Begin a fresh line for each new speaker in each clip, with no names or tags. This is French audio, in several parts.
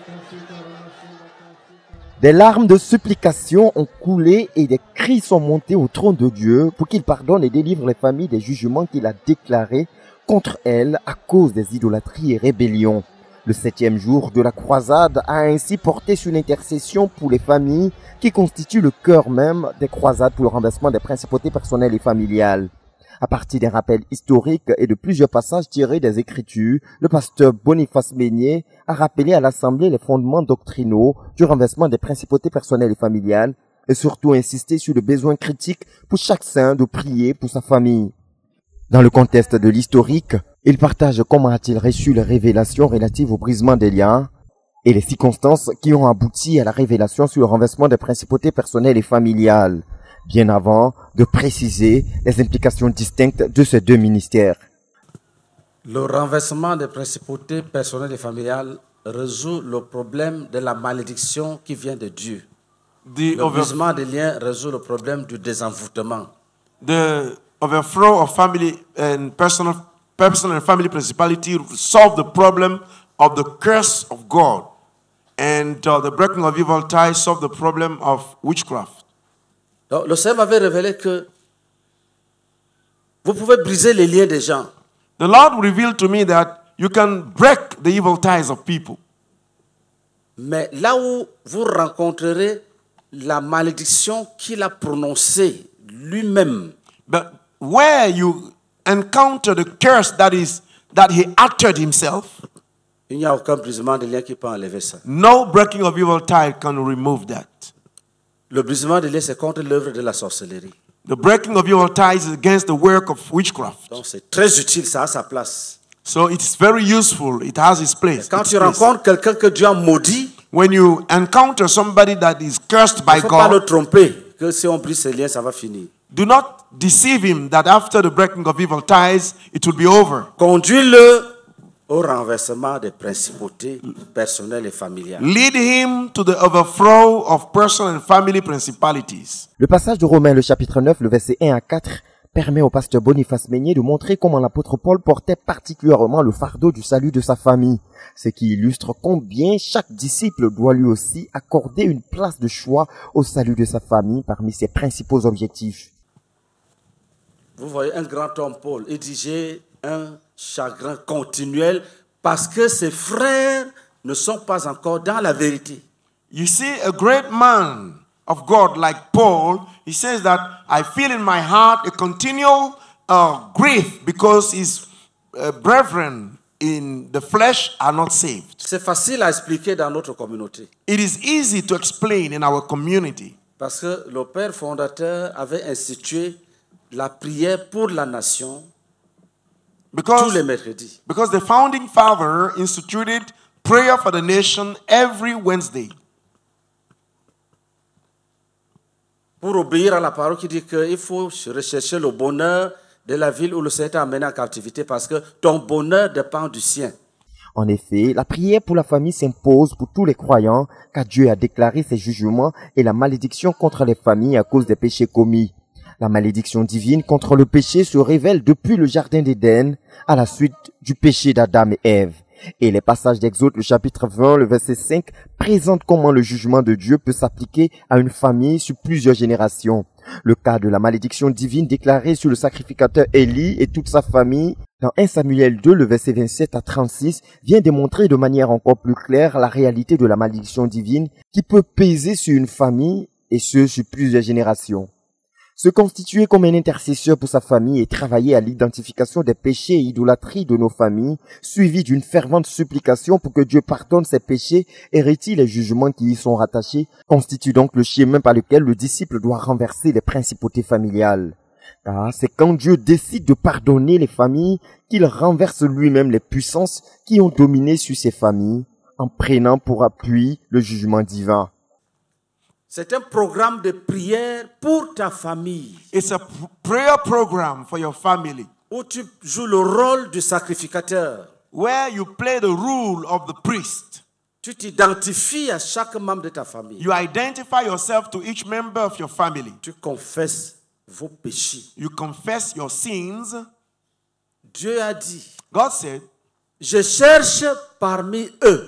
Des larmes de supplication ont coulé et des cris sont montés au trône de Dieu pour qu'il pardonne et délivre les familles des jugements qu'il a déclarés contre elles à cause des idolâtries et rébellions. Le 7e jour de la croisade a ainsi porté sur l'intercession pour les familles qui constituent le cœur même des croisades pour le renversement des principautés personnelles et familiales. À partir d'un rappel historique et de plusieurs passages tirés des Écritures, le pasteur Boniface Meignier a rappelé à l'Assemblée les fondements doctrinaux du renversement des principautés personnelles et familiales et surtout insisté sur le besoin critique pour chaque saint de prier pour sa famille. Dans le contexte de l'historique, il partage comment a-t-il reçu les révélations relatives au brisement des liens et les circonstances qui ont abouti à la révélation sur le renversement des principautés personnelles et familiales, bien avant de préciser les implications distinctes de ces deux ministères.
Le renversement des principautés personnelles et familiales résout le problème de la malédiction qui vient de Dieu. Le brisement des liens résout le problème du désenvoûtement.
The overthrow of family and personal and family principality solve the problem of the curse of God, and the breaking of evil ties solve the problem of witchcraft.
Donc, le Seigneur m'avait révélé que vous pouvez briser les liens des gens.
The Lord revealed to me that you can break the evil ties of people.
Mais là où vous rencontrerez la malédiction qu'il a prononcée lui-même,
But where you encounter the curse that he uttered himself,
il n'y a aucun brisement de lien qui peut enlever ça.
no breaking of evil tie can remove that.
Le brisement de lien, c'est contre l'œuvre de la sorcellerie.
The breaking of evil ties is against the work of witchcraft.
Donc c'est très utile, ça a sa place.
So it's very useful. It has its place.
Quand tu rencontres quelqu'un que Dieu a maudit,
When you encounter somebody that is cursed by
il ne faut pas le
God,
tromper que si on brise ces liens, ça va finir.
do not deceive him that after the breaking of evil ties, it will be over.
Conduis-le au renversement des principautés personnelles et familiales.
Lead him to the overthrow of personal and family principalities.
Le passage de Romains, le chapitre 9, le verset 1 à 4, permet au pasteur Boniface Meignier de montrer comment l'apôtre Paul portait particulièrement le fardeau du salut de sa famille, ce qui illustre combien chaque disciple doit lui aussi accorder une place de choix au salut de sa famille parmi ses principaux objectifs.
Vous voyez un grand homme, Paul, il dit j'ai un chagrin continuel parce que ses frères ne sont pas encore dans la vérité.
You see, a great man of God like Paul, he says that I feel in my heart a continual grief because his brethren in the flesh are not saved.
C'est facile à expliquer dans notre communauté.
It is easy to explain in our community
Parce que le père fondateur avait institué la prière pour la nation tous les mercredis.
because the founding father instituted prayer for the nation every Wednesday.
Pour obéir à la parole qui dit qu'il faut rechercher le bonheur de la ville où le Seigneur t'a amené en captivité parce que ton bonheur dépend du sien.
En effet, la prière pour la famille s'impose pour tous les croyants, car Dieu a déclaré ses jugements et la malédiction contre les familles à cause des péchés commis. La malédiction divine contre le péché se révèle depuis le jardin d'Éden à la suite du péché d'Adam et Ève. Et les passages d'Exode, le chapitre 20, le verset 5, présentent comment le jugement de Dieu peut s'appliquer à une famille sur plusieurs générations. Le cas de la malédiction divine déclarée sur le sacrificateur Élie et toute sa famille dans 1 Samuel 2, le verset 27 à 36, vient démontrer de manière encore plus claire la réalité de la malédiction divine qui peut peser sur une famille et ce sur plusieurs générations. Se constituer comme un intercesseur pour sa famille et travailler à l'identification des péchés et idolâtries de nos familles, suivi d'une fervente supplication pour que Dieu pardonne ses péchés et retire les jugements qui y sont rattachés, constitue donc le chemin par lequel le disciple doit renverser les principautés familiales. Car c'est quand Dieu décide de pardonner les familles qu'il renverse lui-même les puissances qui ont dominé sur ces familles, en prenant pour appui le jugement divin.
C'est un programme de prière pour ta famille.
It's a prayer program for your family
Où tu joues le rôle du sacrificateur.
where you play the role of the priest.
Tu t'identifies à chaque membre de ta famille.
You identify yourself to each member of your family.
Tu confesses vos péchés.
You confess your sins.
Dieu a dit,
God said,
je cherche parmi eux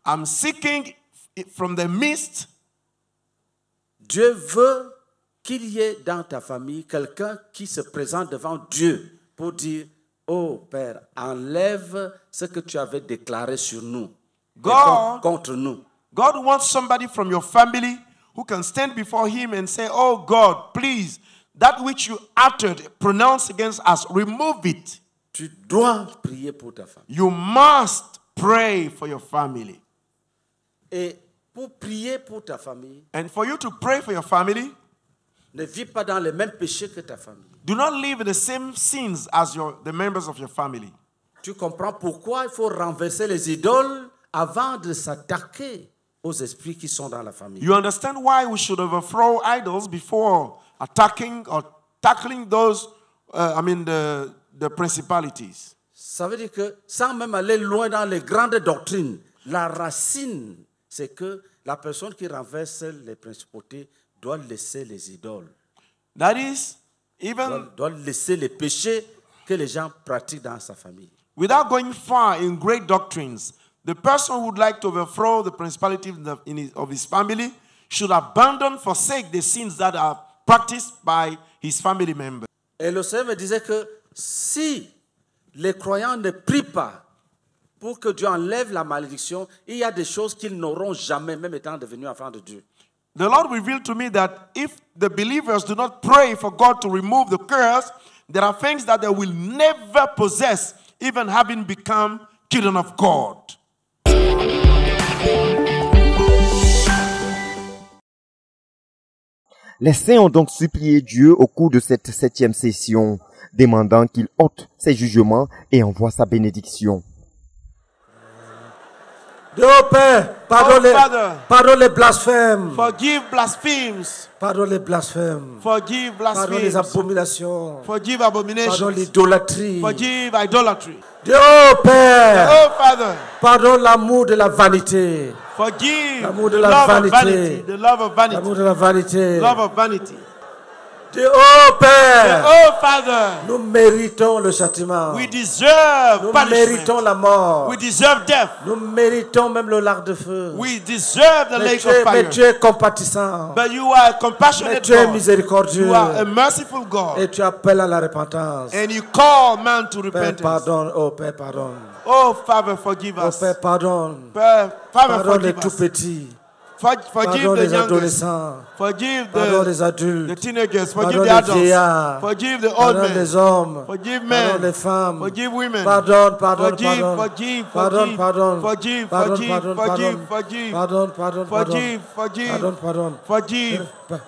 I'm seeking from the midst.
Dieu veut qu'il y ait dans ta famille quelqu'un qui se présente devant Dieu pour dire, oh Père, enlève ce que tu avais déclaré sur nous, contre nous.
God wants somebody from your family who can stand before him and say, oh God, please, that which you uttered, pronounced against us, remove it.
Tu dois prier pour ta famille.
You must pray for your family.
Et pour prier pour ta famille,
and for you to pray for your family,
ne vis pas dans les mêmes péchés que ta famille.
Do not live in the same sins as the members of your family.
Tu comprends pourquoi il faut renverser les idoles avant de s'attaquer aux esprits qui sont dans la famille.
You understand why we should overthrow idols before attacking or tackling those, the principalities.
Ça veut dire que sans même aller loin dans les grandes doctrines, la racine, c'est que la personne qui renverse les principautés doit laisser les idoles.
That is, even
doit laisser les péchés que les gens pratiquent dans sa famille.
Without going far in great doctrines, the person who would like to overthrow the principality of his family should abandon, forsake the sins that are practiced by his family members.
Et le Seigneur me disait que si les croyants ne prient pas pour que Dieu enlève la malédiction, il y a des choses qu'ils n'auront jamais, même étant devenus enfants de Dieu.
The Lord revealed to me that if the believers do not pray for God to remove the curse, there are things that they will never possess, even having become children of God.
Les saints ont donc supplié Dieu au cours de cette 7e session, demandant qu'il ôte ses jugements et envoie sa bénédiction.
Dieu Père, pardonne les blasphèmes.
Forgive blasphemes.
Pardonne les blasphèmes.
Forgive blasphemes.
Pardonne les abominations.
Forgive abominations.
Pardonne l'idolâtrie.
Forgive idolatry.
Dieu Père,
Father,
pardonne l'amour de la vanité.
Forgive
l'amour de la vanité.
The love of vanity.
L'amour de la vanité.
Love of vanity.
Dieu Père,
Father,
nous méritons le châtiment.
We deserve punishment.
Nous méritons la mort.
We deserve death.
Nous méritons même le lac de feu.
We deserve the lake of fire.
Mais tu es compatissant.
But you are a compassionate
mais tu es
God.
miséricordieux.
You are a merciful God.
Et tu appelles à la repentance.
And you call man to
Père,
repentance.
pardonne, oh Père, pardonne.
Oh Father, forgive us.
Oh Père, pardonne.
Father,
pardonne les
forgive
tout
us.
petits.
Forgive
pardonne
the
les
youngest.
adolescents.
Forgive
pardonne les adultes.
the teenagers. Forgive
pardonne
the
les
adults.
vieillards.
Forgive the old
pardonne
men.
les hommes.
Forgive men.
Pardonne les femmes.
Forgive women.
Pardonne.
Forgive.
Forgive.
Forgive.
Pardonne.
Forgive.
Pardonne.
Forgive.
Pardonne.
Forgive.
Pardonne.
Forgive. Forgive.
Pardonne.
Forgive.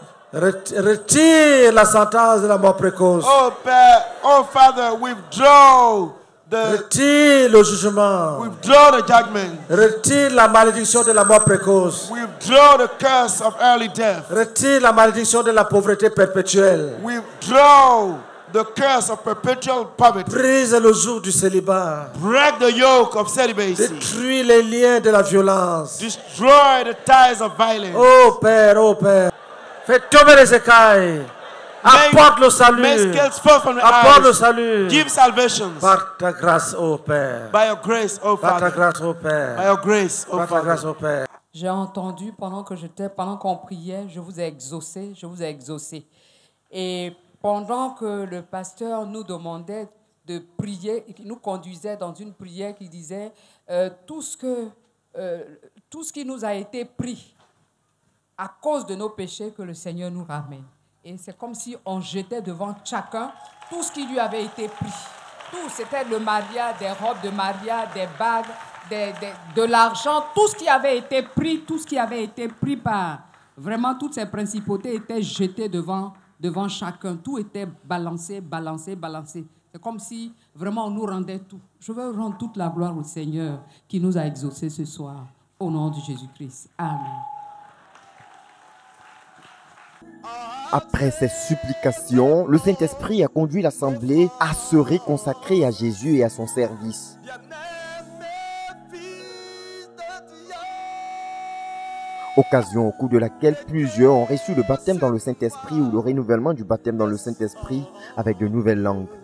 Retire la sentence de la mort précoce.
Oh Père, oh Father, withdraw
retire le jugement.
Withdraw the judgment.
Retire la malédiction de la mort précoce.
Withdraw the curse of early death.
Retire la malédiction de la pauvreté perpétuelle.
Withdraw the curse of perpetual poverty.
Brise le joug du célibat.
Break the yoke of celibacy.
Détruis les liens de la violence.
Destroy the ties of violence.
Oh Père, fais tomber les écailles. Apporte le salut. Apporte le salut.
Give salvation.
Par ta grâce, oh Père.
By your grace, oh Father.
Par ta grâce, oh Père.
By your grace, oh
Par ta grâce, oh Père.
J'ai entendu pendant qu'on priait, je vous ai exaucé. Et pendant que le pasteur nous demandait de prier, il nous conduisait dans une prière qui disait tout ce qui nous a été pris à cause de nos péchés que le Seigneur nous ramène. Et c'est comme si on jetait devant chacun tout ce qui lui avait été pris. Tout, c'était le mariage, des robes de mariage, des bagues, de l'argent, tout ce qui avait été pris par... Vraiment, toutes ces principautés étaient jetées devant chacun. Tout était balancé. C'est comme si vraiment on nous rendait tout. Je veux rendre toute la gloire au Seigneur qui nous a exaucés ce soir. Au nom de Jésus-Christ. Amen.
Après ces supplications, le Saint-Esprit a conduit l'assemblée à se reconsacrer à Jésus et à son service. Occasion au cours de laquelle plusieurs ont reçu le baptême dans le Saint-Esprit ou le renouvellement du baptême dans le Saint-Esprit avec de nouvelles langues.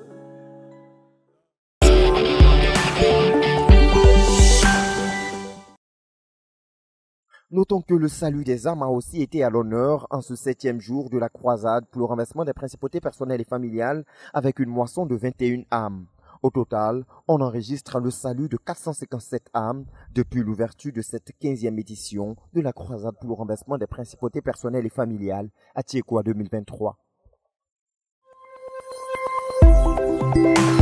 Notons que le salut des âmes a aussi été à l'honneur en ce 7e jour de la croisade pour le renversement des principautés personnelles et familiales avec une moisson de 21 âmes. Au total, on enregistre le salut de 457 âmes depuis l'ouverture de cette 15e édition de la croisade pour le renversement des principautés personnelles et familiales à Tiekwa 2023.